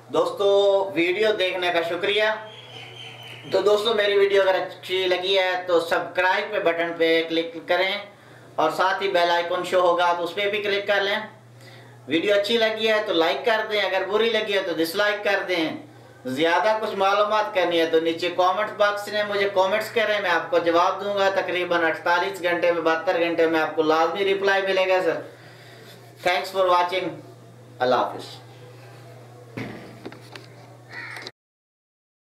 दोस्तों वीडियो देखने का शुक्रिया। तो दोस्तों मेरी वीडियो अगर अच्छी लगी है तो सब्सक्राइब पे बटन पे क्लिक करें और साथ ही बेल आइकन शो होगा तो उस पर भी क्लिक कर लें। वीडियो अच्छी लगी है तो लाइक कर दें, अगर बुरी लगी है तो डिसलाइक कर दें। ज़्यादा कुछ मालूमात करनी है तो नीचे कमेंट्स बॉक्स में मुझे कमेंट्स करें, मैं आपको जवाब दूंगा। तकरीबन 48 घंटे में 72 घंटे में आपको लाजमी रिप्लाई मिलेगा सर। Thanks for watching. अल्लाह हाफिज़।